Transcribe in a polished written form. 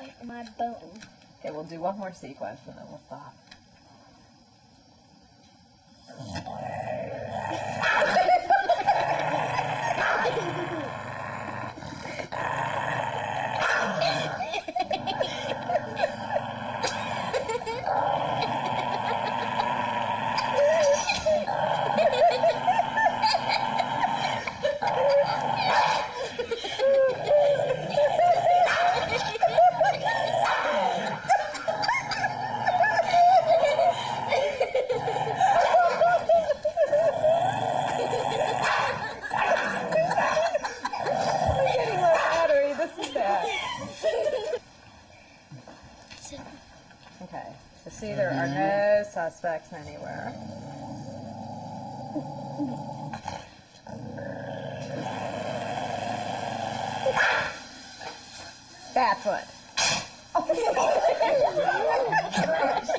my bone. Okay, we'll do one more sequence and then we'll stop. Okay, so see, there are no suspects anywhere. Bad foot.